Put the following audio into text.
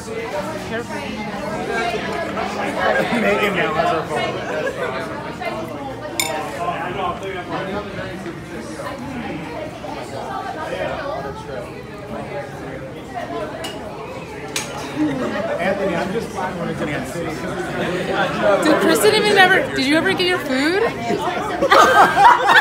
Careful. Megan now has her phone. Anthony, I'm just fine when it's in the city. Did Kristen even ever? Did you ever get your food?